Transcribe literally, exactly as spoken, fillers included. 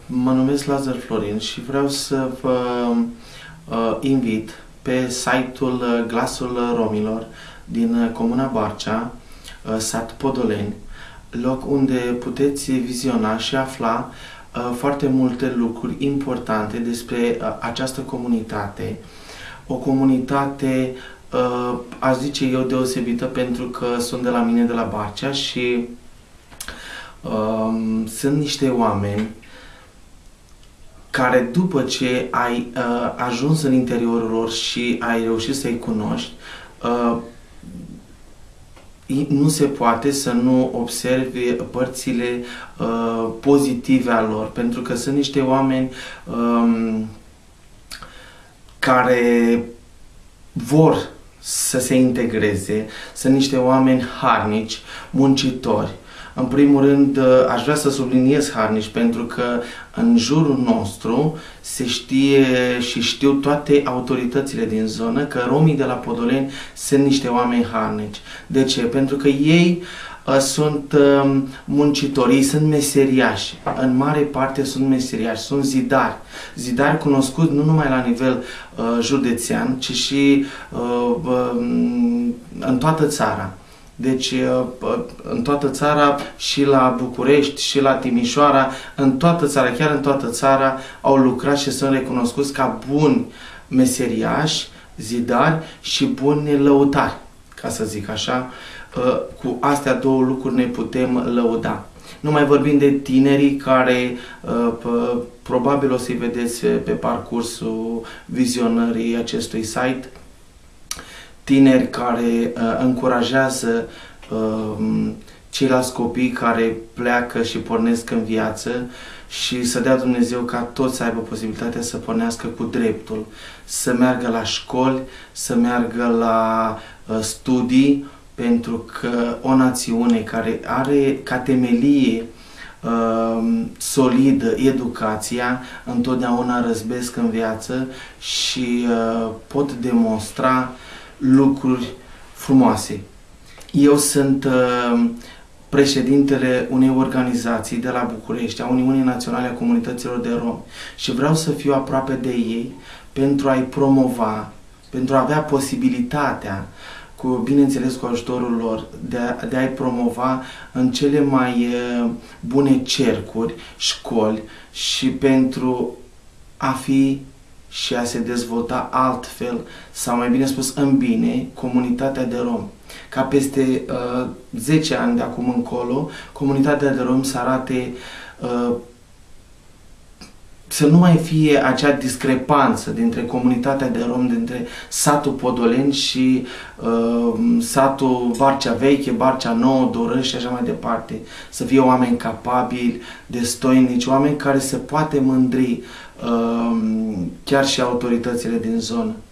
Mă numesc Lazar Florin și vreau să vă uh, invit pe site-ul Glasul Romilor din Comuna Barcea, uh, sat Podoleni, loc unde puteți viziona și afla uh, foarte multe lucruri importante despre uh, această comunitate. O comunitate, uh, aș zice eu, deosebită, pentru că sunt de la mine, de la Barcea, și uh, sunt niște oameni care, după ce ai uh, ajuns în interiorul lor și ai reușit să-i cunoști, uh, nu se poate să nu observi părțile uh, pozitive ale lor, pentru că sunt niște oameni um, care vor să se integreze, sunt niște oameni harnici, muncitori. În primul rând, aș vrea să subliniez harnici, pentru că în jurul nostru se știe și știu toate autoritățile din zonă că romii de la Podoleni sunt niște oameni harnici. De ce? Pentru că ei uh, sunt uh, muncitori, ei sunt meseriași. În mare parte sunt meseriași, sunt zidari. Zidari cunoscuți nu numai la nivel uh, județean, ci și uh, uh, în toată țara. Deci, în toată țara, și la București, și la Timișoara, în toată țara, chiar în toată țara, au lucrat și sunt recunoscuți ca buni meseriași, zidari și buni lăutari, ca să zic așa. Cu astea două lucruri ne putem lăuda. Nu mai vorbim de tinerii care probabil o să-i vedeți pe parcursul vizionării acestui site. Tineri care uh, încurajează uh, ceilalți copii care pleacă și pornesc în viață, și să dea Dumnezeu ca toți să aibă posibilitatea să pornească cu dreptul, să meargă la școli, să meargă la uh, studii, pentru că o națiune care are ca temelie uh, solidă educația, întotdeauna răzbesc în viață și uh, pot demonstra lucruri frumoase. Eu sunt uh, președintele unei organizații de la București, a Uniunii Naționale a Comunităților de Romi, și vreau să fiu aproape de ei pentru a-i promova, pentru a avea posibilitatea, cu, bineînțeles cu ajutorul lor, de, a, de a-i promova în cele mai uh, bune cercuri, școli, și pentru a fi și a se dezvolta altfel, sau mai bine spus în bine, comunitatea de romi. Ca peste uh, zece ani de acum încolo, comunitatea de romi să arate, uh, să nu mai fie acea discrepanță dintre comunitatea de romi, dintre satul Podoleni și uh, satul Barcea Veche, Barcea Nouă, Dorăști și așa mai departe. Să fie oameni capabili, destoinici, oameni care se poate mândri, uh, chiar și autoritățile din zonă.